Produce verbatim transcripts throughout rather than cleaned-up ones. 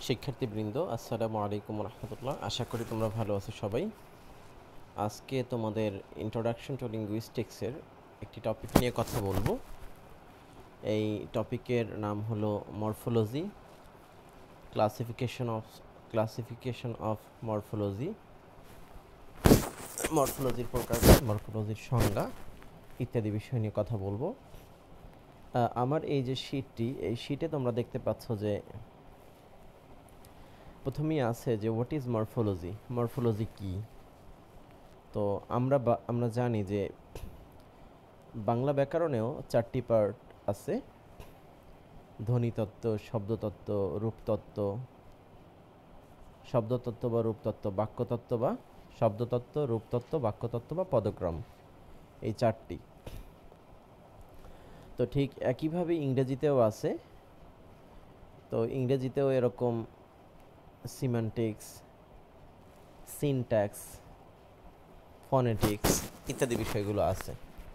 শিক্ষার্থীবৃন্দ, আসসালামু আলাইকুম রহমতুল্লাহ। আশা করি তোমরা ভালো আছো সবাই। আজকে তোমাদের ইন্ট্রোডাকশন টু লিঙ্গুইস্টিক্সের একটি টপিক নিয়ে কথা বলবো। এই টপিকের নাম হলো morphology, classification of classification of morphology, মরফোলজির প্রকার, মরফোলজির সংজ্ঞা ইত্যাদি বিষয় নিয়ে কথা বলবো। আমার এই যে শীটটি, এই শীটে তোমরা দেখতে পাচ্ছ যে প্রথমেই আছে যে হোয়াট ইজ মরফোলজি। মরফোলজি কি? তো আমরা আমরা জানি যে বাংলা ব্যাকরণেও চারটি পার্ট আছে: ধ্বনিতত্ত্ব, শব্দতত্ত্ব, রূপতত্ত্ব, শব্দতত্ত্ব বা রূপতত্ত্ব, বাক্যতত্ত্ব বা শব্দতত্ত্ব, রূপতত্ত্ব, বাক্যতত্ত্ব বা পদক্রম, এই চারটি। তো ঠিক একইভাবে ইংরেজিতেও আছে। তো ইংরেজিতেও এরকম সিম্যান্টিক্স, সিনট্যাক্স, ফনেটিক্স ইত্যাদি বিষয়গুলো আছে।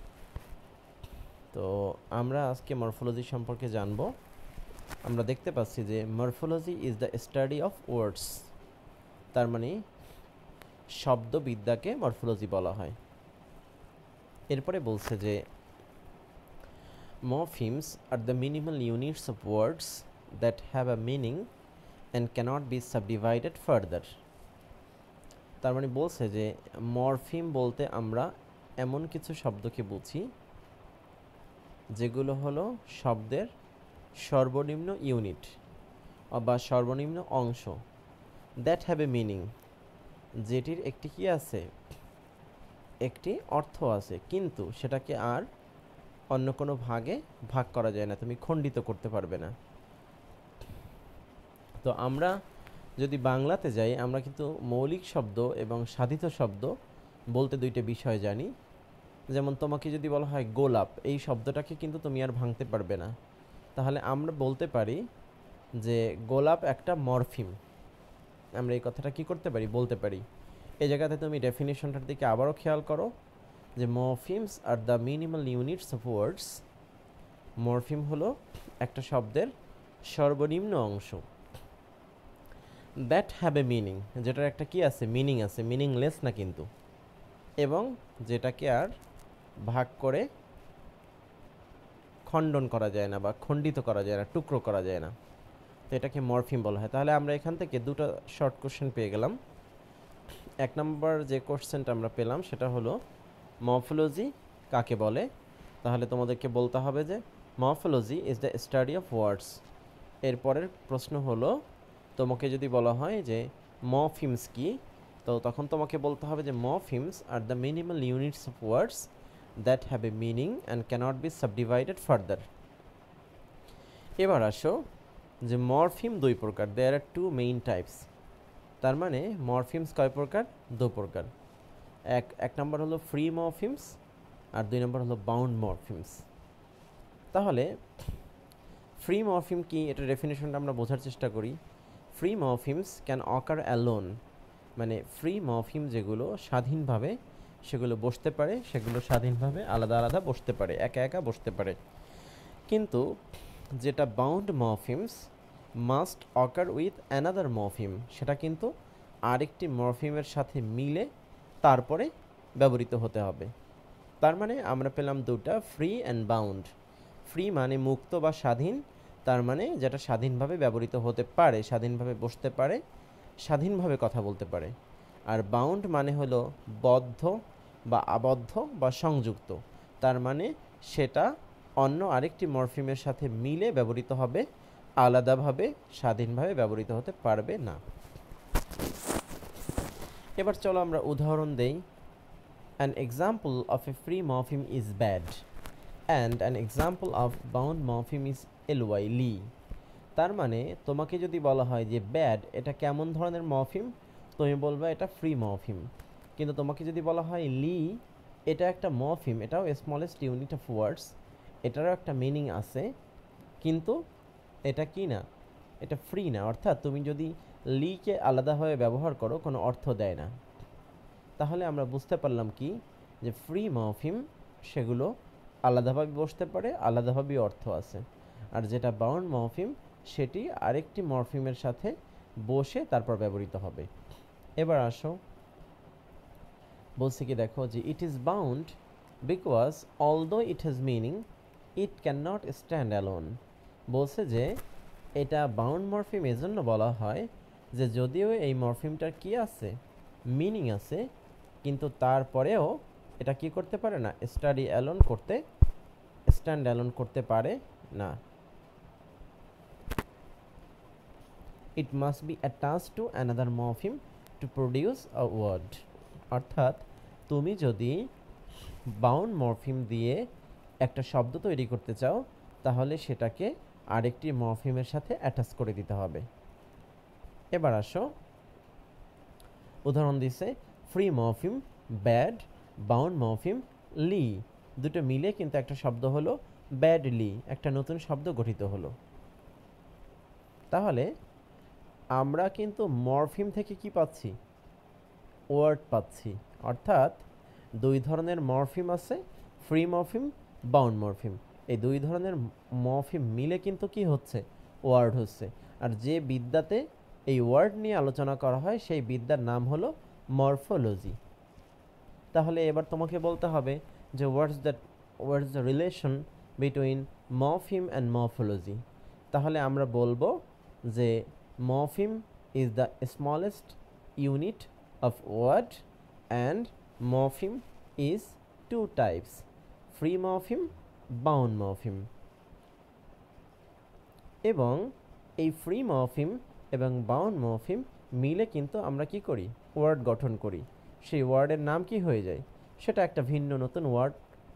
তো আমরা আজকে মরফোলজি সম্পর্কে জানব। আমরা দেখতে পাচ্ছি যে morphology is the study of words, তার মানে শব্দবিদ্যাকে মরফোলজি বলা হয়। এরপরে বলছে যে morphemes are the minimal units of words that have a meaning and cannot be subdivided further. তার মানে বলছে যে মরফিম বলতে আমরা এমন কিছু শব্দকে বুঝি যেগুলো হলো শব্দের সর্বনিম্ন ইউনিট বা সর্বনিম্ন অংশ, দ্যাট হ্যাভ এ মিনিং, যেটির একটি কি আছে, একটি অর্থ আছে, কিন্তু সেটাকে আর অন্য কোনো ভাগে ভাগ করা যায় না, তুমি খণ্ডিত করতে পারবে না। তো আমরা যদি বাংলাতে যাই, আমরা কিন্তু মৌলিক শব্দ এবং সাধিত শব্দ বলতে দুইটা বিষয় জানি। যেমন তোমাকে যদি বলা হয় গোলাপ, এই শব্দটাকে কিন্তু তুমি আর ভাঙতে পারবে না। তাহলে আমরা বলতে পারি যে গোলাপ একটা মরফিম। আমরা এই কথাটা কি করতে পারি, বলতে পারি। এই জায়গাতে তুমি ডেফিনেশনটার দিকে আবারও খেয়াল করো যে morphemes are the minimal units of words. Morpheme হলো একটা শব্দের সর্বনিম্ন অংশ, দ্যাট হ্যাভ এ মিনিং, যেটার একটা কি আছে, মিনিং আছে, মিনিংলেস না কিন্তু, এবং যেটাকে আর ভাগ করে খণ্ডন করা যায় না বা খণ্ডিত করা যায় না, টুকরো করা যায় না। তো এটাকে মরফিম বলা হয়। তাহলে আমরা এখান থেকে দুটো শর্ট কোশ্চেন পেয়ে গেলাম। এক নম্বর যে কোশ্চেনটা আমরা পেলাম সেটা হলো মরফোলজি কাকে বলে। তাহলে তোমাদেরকে বলতে হবে যে morphology is the study of words. এরপরের প্রশ্ন হলো, তোমাকে যদি বলা হয় যে মরফিমস কি, তো তখন তোমাকে বলতে হবে যে morphemes are the minimal units of words that have a meaning and cannot be subdivided further. এবার আসো যে মরফিম দুই প্রকার, there are two main types. তার মানে মরফিমস কয় প্রকার, দু প্রকার। এক এক নম্বর হলো ফ্রি মরফিমস আর দুই নম্বর হলো বাউন্ড মরফিমস। তাহলে ফ্রি মরফিম কি, এটা ডেফিনেশনটা আমরা বোঝার চেষ্টা করি। Free morphemes can occur alone, মানে ফ্রি মরফিম যেগুলো স্বাধীনভাবে সেগুলো বসতে পারে, সেগুলো স্বাধীনভাবে আলাদা আলাদা বসতে পারে, একা একা বসতে পারে। কিন্তু যেটা bound morphemes must occur with another morpheme, সেটা কিন্তু আরেকটি মরফিমের সাথে মিলে তারপরে ব্যবহৃত হতে হবে। তার মানে আমরা পেলাম দুটা, ফ্রি অ্যান্ড বাউন্ড। ফ্রি মানে মুক্ত বা স্বাধীন, তার মানে যেটা স্বাধীনভাবে ব্যবহৃত হতে পারে, স্বাধীনভাবে বসতে পারে, স্বাধীনভাবে কথা বলতে পারে। আর বাউন্ড মানে হলো বদ্ধ বা আবদ্ধ বা সংযুক্ত, তার মানে সেটা অন্য আরেকটি মরফিমের সাথে মিলে ব্যবহৃত হবে, আলাদাভাবে স্বাধীনভাবে ব্যবহৃত হতে পারবে না। এবার চলো আমরা উদাহরণ দেই। An example of a free morpheme is bad and an example of bound morpheme is ly, লি। তার মানে তোমাকে যদি বলা হয় যে ব্যাড এটা কেমন ধরনের মরফিম, তুমি বলবে এটা ফ্রি মরফিম। কিন্তু তোমাকে যদি বলা হয় লি এটা একটা মরফিম, এটাও স্মলেস্ট ইউনিট অফ ওয়ার্ডস, এটারও একটা মিনিং আছে, কিন্তু এটা কি না, এটা ফ্রি না। অর্থাৎ তুমি যদি লিকে আলাদাভাবে ব্যবহার করো কোনো অর্থ দেয় না। তাহলে আমরা বুঝতে পারলাম কি, যে ফ্রি মরফিম সেগুলো আলাদাভাবে বসতে পারে, আলাদাভাবে অর্থ আছে। আর যেটা বাউন্ড মরফিম সেটি আরেকটি মরফিমের সাথে বসে তারপর ব্যবহৃত হবে। এবার আসো, বলছে কি দেখো যে it is bound because although it has meaning it can not stand alone. বলছে যে এটা বাউন্ড মরফিম এজন্য বলা হয় যে যদিও এই মরফিমটার কি আছে, মিনিং আছে, কিন্তু তারপরেও এটা কি করতে পারে না, স্টাডি অ্যালোন করতে স্ট্যান্ড অ্যালোন করতে পারে না। It must be attached to another morpheme to produce a word. অর্থাৎ তুমি যদি বাউন্ড মরফিম দিয়ে একটা শব্দ তৈরি করতে চাও তাহলে সেটাকে আরেকটি মরফিমের সাথে অ্যাটাচ করে দিতে হবে। এবার আসো, উদাহরণ দিছে free morpheme bad, bound morpheme ly, দুটো মিলে কিন্তু একটা শব্দ হলো ব্যাডলি, একটা নতুন শব্দ গঠিত হলো। তাহলে আমরা কিন্তু মরফিম থেকে কি পাচ্ছি, ওয়ার্ড পাচ্ছি। অর্থাৎ দুই ধরনের মরফিম আছে, ফ্রি মরফিম, বাউন্ড মরফিম। এই দুই ধরনের মরফিম মিলে কিন্তু কি হচ্ছে, ওয়ার্ড হচ্ছে। আর যে বিদ্যাতে এই ওয়ার্ড নিয়ে আলোচনা করা হয় সেই বিদ্যার নাম হলো মরফোলজি। তাহলে এবার তোমাকে বলতে হবে যে what's that what's the relation between morpheme and morphology. তাহলে আমরা বলবো যে morpheme is the smallest unit of word and morpheme is two types, free morpheme, bound morpheme। এবং এই ফ্রি মরফিম এবং বাউন্ড মরফিম মিলে কিন্তু আমরা কি করি, ওয়ার্ড গঠন করি। সেই ওয়ার্ডের নাম কি হয়ে যায়, সেটা একটা ভিন্ন নতুন ওয়ার্ড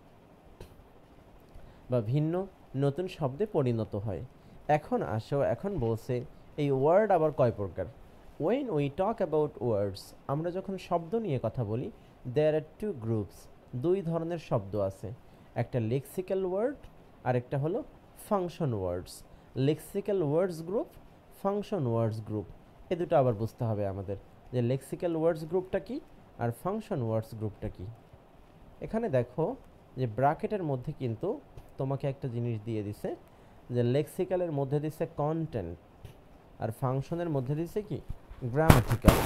বা ভিন্ন নতুন শব্দে পরিণত হয়। এখন আসো, এখন বলছে এই ওয়ার্ড আবার কয় প্রকার। When we talk about words, আমরা যখন শব্দ নিয়ে কথা বলি, there are two groups, দুই ধরনের শব্দ আছে, একটা লেক্সিক্যাল ওয়ার্ড আর একটা হলো function words. Lexical words group, function words group, এ দুটো আবার বুঝতে হবে আমাদের যে লেক্সিক্যাল ওয়ার্ডস গ্রুপটা কি আর ফাংশন ওয়ার্ডস গ্রুপটা কি। এখানে দেখো যে ব্র্যাকেটের মধ্যে কিন্তু তোমাকে একটা জিনিস দিয়ে দিছে যে লেক্সিক্যালের মধ্যে দিছে কন্টেন্ট আর ফাংশনের মধ্যে দিছে কি, গ্রামাটিক্যাল।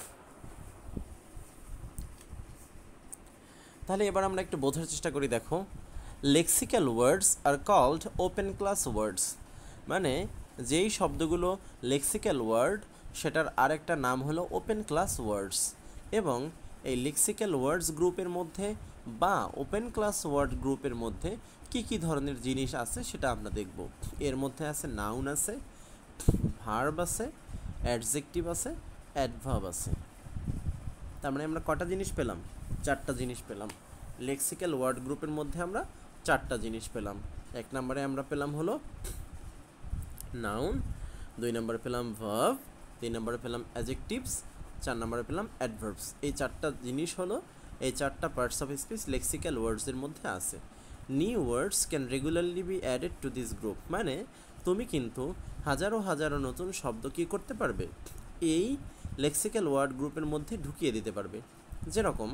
তাহলে এবার আমরা একটু বোঝার চেষ্টা করি। দেখো, lexical words are called open class words, মানে যেই শব্দগুলো লেক্সিক্যাল ওয়ার্ড সেটার আরেকটা নাম হলো ওপেন ক্লাস ওয়ার্ডস। এবং এই লেক্সিক্যাল ওয়ার্ডস গ্রুপের মধ্যে বা ওপেন ক্লাস ওয়ার্ড গ্রুপের মধ্যে কি কি ধরনের জিনিস আছে সেটা আমরা দেখব। এর মধ্যে আছে নাউন আছে, ভার্ব আছে, অ্যাডজেক্টিভ আছে, অ্যাডভার্ব আছে। তার মানে আমরা কটা জিনিস পেলাম, চারটা জিনিস পেলাম। লেক্সিক্যাল ওয়ার্ড গ্রুপের মধ্যে আমরা চারটা জিনিস পেলাম। এক নম্বরে আমরা পেলাম হলো নাউন, দুই নম্বরে পেলাম ভার্ব, তিন নম্বরে পেলাম অ্যাডজেক্টিভস, চার নম্বরে পেলাম অ্যাডভার্বস। এই চারটা জিনিস হলো, এই চারটা পার্টস অফ স্পিচ লেক্সিক্যাল ওয়ার্ডসের মধ্যে আছে। New words can regularly be added to this group, মানে তুমি কিন্তু হাজারো হাজারো নতুন শব্দ কী করতে পারবে, এই লেক্সিক্যাল ওয়ার্ড গ্রুপের মধ্যে ঢুকিয়ে দিতে পারবে। যেরকম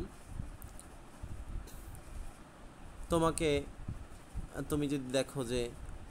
তোমাকে, তুমি যদি দেখো যে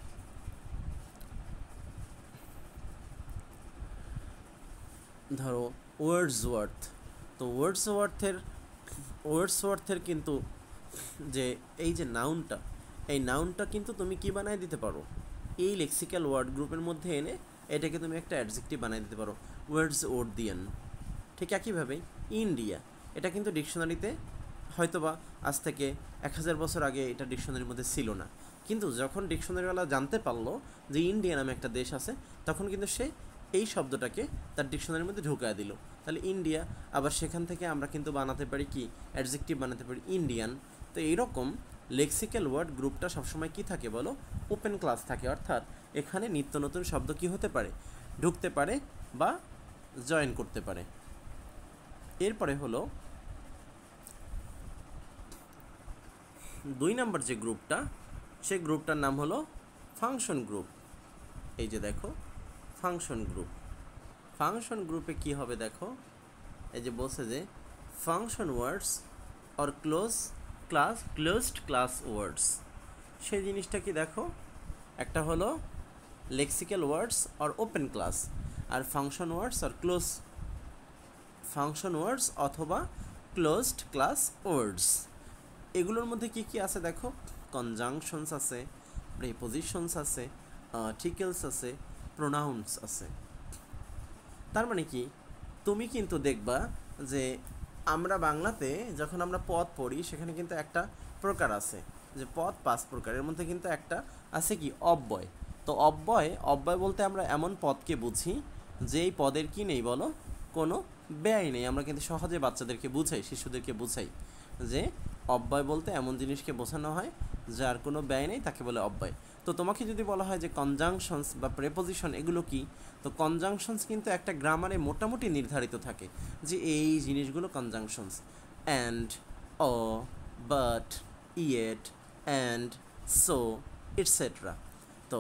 ধরো ওয়ার্ডসওয়ার্থ, তো ওয়ার্ডসওয়ার্থের ওয়ার্ডসওয়ার্থের কিন্তু যে এই যে নাউনটা, এই নাউনটা কিন্তু তুমি কি বানায় দিতে পারো, এই লেক্সিক্যাল ওয়ার্ড গ্রুপের মধ্যে এনে এটাকে তুমি একটা অ্যাডজেক্টিভ বানিয়ে দিতে পারো, ওয়ার্ডসওয়ার্থিয়ান। ঠিক একইভাবে ইন্ডিয়া, এটা কিন্তু ডিকশনারিতে হয়তোবা আজ থেকে এক হাজার বছর আগে এটা ডিকশনারির মধ্যে ছিল না, কিন্তু যখন ডিকশনারিওয়ালা জানতে পারলো যে ইন্ডিয়া নামে একটা দেশ আছে, তখন কিন্তু সে এই শব্দটাকে তার ডিকশনারির মধ্যে ঢুকায় দিল। তাহলে ইন্ডিয়া, আবার সেখান থেকে আমরা কিন্তু বানাতে পারি কি, অ্যাডজেক্টিভ বানাতে পারি ইন্ডিয়ান। তো এইরকম লেক্সিক্যাল ওয়ার্ড গ্রুপটা সবসময় কি থাকে বলো, ওপেন ক্লাস থাকে। অর্থাৎ এখানে নিত্য নতুন শব্দ কি হতে পারে, ঢুকতে পারে বা জয়েন করতে পারে। এরপরে হলো দুই নম্বর যে গ্রুপটা, সেই গ্রুপটার নাম হলো ফাংশন গ্রুপ। এই যে দেখো ফাংশন গ্রুপ, ফাংশন গ্রুপে কি হবে দেখো, এই যে বলছে যে function words or close class closed class words. সেই জিনিসটা কি দেখো, একটা হলো lexical words or open class, আর ফাংশন ওয়ার্ডস আর ক্লোজ ফাংশন ওয়ার্ডস অথবা ক্লোজড ক্লাস ওয়ার্ডস, এগুলোর মধ্যে কি কি আছে দেখো, কনজাংশনস আছে, প্রিপোজিশনস আছে, আর্টিকেলস আছে, প্রোনাউন্স আছে। তার মানে কি, তুমি কিন্তু দেখবা যে আমরা বাংলাতে যখন আমরা পদ পড়ি সেখানে কিন্তু একটা প্রকার আছে যে পদ পাঁচ প্রকার, এর মধ্যে কিন্তু একটা আছে কি অব্যয়। তো অব্যয় অব্যয় বলতে আমরা এমন পদকে বুঝি যেই পদের কি নেই বলো, কোনো ব্যয় নেই। আমরা কিন্তু সহজে বাচ্চাদেরকে বুঝাই, শিশুদেরকে বুঝাই যে অব্যয় বলতে এমন জিনিসকে বোঝানো হয় যার কোনো ব্যয় নেই, তাকে বলে অব্যয়। তো তোমাকে যদি বলা হয় যে কনজাংশনস বা প্রেপোজিশন এগুলো কি, তো কনজাংশনস কিন্তু একটা গ্রামারে মোটামুটি নির্ধারিত থাকে যে এই জিনিসগুলো conjunctions, and, or, but, yet, and, so, etcetera. তো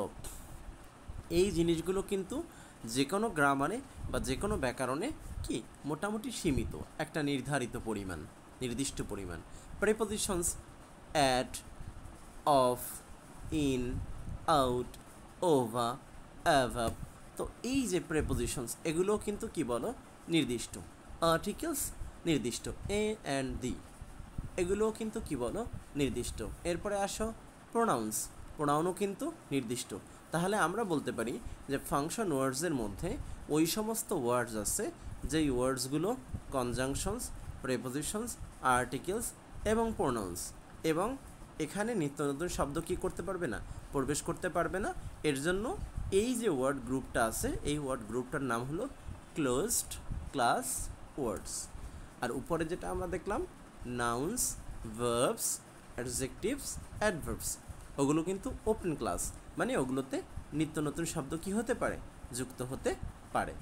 এই জিনিসগুলো কিন্তু যে কোনো গ্রামারে বা যে কোনো ব্যাকরণে কি মোটামুটি সীমিত, একটা নির্ধারিত পরিমাণ, নির্দিষ্ট পরিমাণ। Prepositions at, of, in, out, over, above. তো এই যে প্রেপোজিশনস এগুলো কিন্তু কি বলো, নির্দিষ্ট। আর্টিকেলস নির্দিষ্ট, এ অ্যান্ড দি, এগুলোও কিন্তু কি বলো, নির্দিষ্ট। এরপরে আসো প্রোনাউন্স, প্রোনাউনও কিন্তু নির্দিষ্ট। তাহলে আমরা বলতে পারি যে ফাংশন ওয়ার্ডসের মধ্যে ওই সমস্ত ওয়ার্ডস আছে যেই ওয়ার্ডসগুলো কনজাংশনস, প্রেপোজিশনস, আর্টিকেলস এবং প্রোনাউন্স, এবং এখানে নিত্য নতুন শব্দ কী করতে পারবে না, প্রবেশ করতে পারবে না। এর জন্য এই যে ওয়ার্ড গ্রুপটা আছে এই ওয়ার্ড গ্রুপটার নাম হলো ক্লোজড ক্লাস ওয়ার্ডস। আর উপরে যেটা আমরা দেখলাম নাউন্স, ভার্বস, অ্যাডজেক্টিভস, অ্যাডভার্বস, ওগুলো কিন্তু ওপেন ক্লাস, মানে ওগুলোতে নিত্য নতুন শব্দ কি হতে পারে, যুক্ত হতে পারে।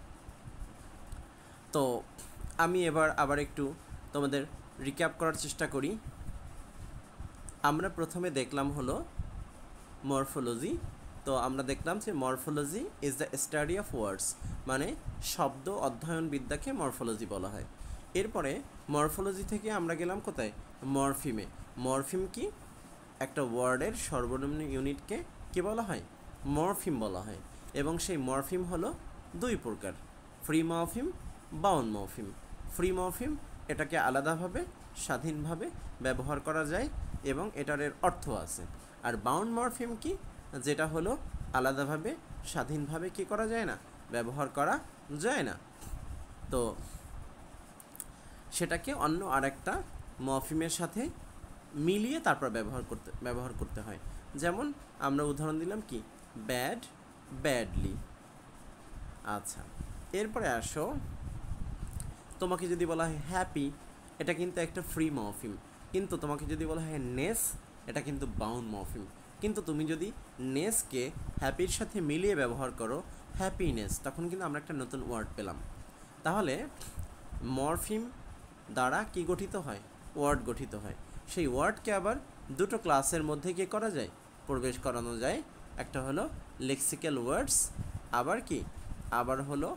তো আমি এবার আবার একটু তোমাদের রিক্যাপ করার চেষ্টা করি। আমরা প্রথমে দেখলাম হলো মরফোলজি। তো আমরা দেখলাম যে morphology is the study of words, মানে শব্দ অধ্যয়ন বিদ্যাকে মরফোলজি বলা হয়। এরপরে মরফোলজি থেকে আমরা গেলাম কোথায়, মরফিমে। মরফিম কি, একটা ওয়ার্ডের সর্বনিম্ন ইউনিটকে কী বলা হয়, মরফিম বলা হয়। এবং সেই মরফিম হলো দুই প্রকার, free morpheme, bound morpheme. Free morpheme এটাকে আলাদাভাবে স্বাধীনভাবে ব্যবহার করা যায় এবং এটার এর অর্থ আছে। আর বাউন্ড মরফিম কি, যেটা হলো আলাদাভাবে স্বাধীনভাবে কি করা যায় না, ব্যবহার করা যায় না। তো সেটাকে অন্য আরেকটা মরফিমের সাথে মিলিয়ে তারপর ব্যবহার করতে ব্যবহার করতে হয়। যেমন আমরা উদাহরণ দিলাম কি, ব্যাড, ব্যাডলি। আচ্ছা, এরপরে আসো, তোমাকে যদি বলা হয় হ্যাপি, এটা কিন্তু একটা ফ্রি মরফিম। কিন্তু তোমাকে যদি বলা হয় নেস, এটা কিন্তু বাউন্ড মরফিম। কিন্তু তুমি যদি নেসকে হ্যাপির সাথে মিলিয়ে ব্যবহার করো, হ্যাপিনেস, তখন কিন্তু আমরা একটা নতুন ওয়ার্ড পেলাম। তাহলে মরফিম দ্বারা কি গঠিত হয়, ওয়ার্ড গঠিত হয়। সেই ওয়ার্ডকে আবার দুটো ক্লাসের মধ্যে কি করা যায়, প্রবেশ করানো যায়। একটা হলো লেক্সিক্যাল ওয়ার্ডস, আবার কি, আবার হলো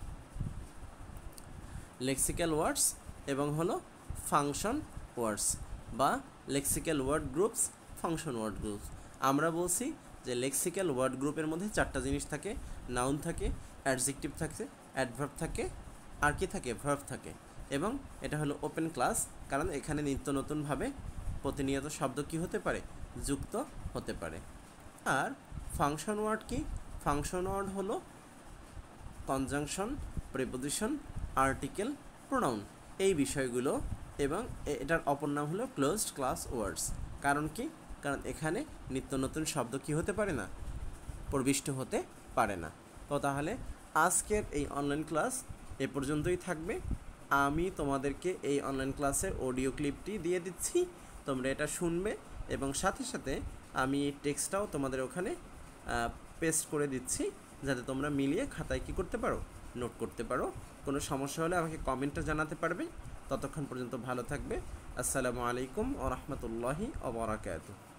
লেক্সিক্যাল ওয়ার্ডস এবং হলো ফাংশন ওয়ার্ডস বা lexical word groups, function word groups. আমরা বলছি যে লেক্সিক্যাল ওয়ার্ড গ্রুপের মধ্যে চারটা জিনিস থাকে, নাউন থাকে, অ্যাডজেক্টিভ থাকে, অ্যাডভার্ব থাকে, আর কি থাকে, ভার্ব থাকে। এবং এটা হলো ওপেন ক্লাস, কারণ এখানে নিত্য নতুনভাবে প্রতিনিয়ত শব্দ কি হতে পারে, যুক্ত হতে পারে। আর ফাংশন ওয়ার্ড কি, ফাংশন ওয়ার্ড হলো কনজাংশন, প্রিপোজিশন, আর্টিকেল, প্রোনাউন, এই বিষয়গুলো। এবং এটার অপর নাম হলো ক্লোজড ক্লাস ওয়ার্ডস। কারণ কি, কারণ এখানে নিত্য নতুন শব্দ কি হতে পারে না, প্রবিষ্ট হতে পারে না। তো তাহলে আজকের এই অনলাইন ক্লাস এ পর্যন্তই থাকবে। আমি তোমাদেরকে এই অনলাইন ক্লাসের অডিও ক্লিপটি দিয়ে দিচ্ছি, তোমরা এটা শুনবে এবং সাথে সাথে আমি টেক্সটটাও তোমাদের ওখানে পেস্ট করে দিচ্ছি, যাতে তোমরা মিলিয়ে খাতায় কী করতে পারো, নোট করতে পারো। কোনো সমস্যা হলে আমাকে কমেন্টে জানাতে পারবে। ততক্ষণ পর্যন্ত ভালো থাকবে। আসসালামু আলাইকুম ওয়া রাহমাতুল্লাহি ওয়া বারাকাতুহু।